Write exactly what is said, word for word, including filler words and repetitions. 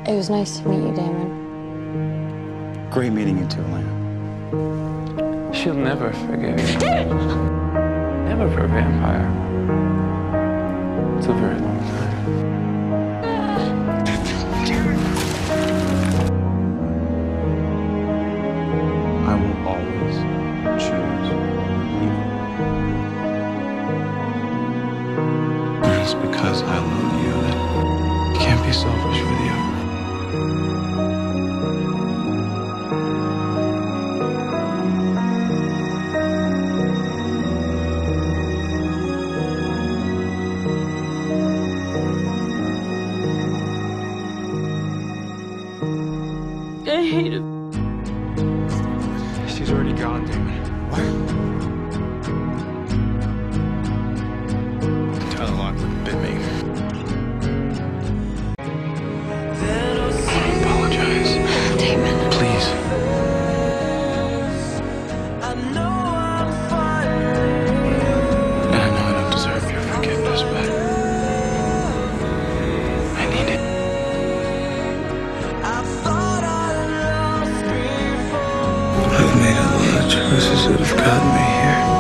It was nice to meet you, Damon. Great meeting you too, Elena. She'll never forgive you. Never for a vampire. It's a very long time. I will always choose you. It's because I love you that you can't be selfish with you. I hate it. She's already gone, Damon. What? Tyler Lockwood bit me. I apologize. Damon. Please. And I know I don't deserve your forgiveness, but I need it. I've made a lot of choices that have gotten me here.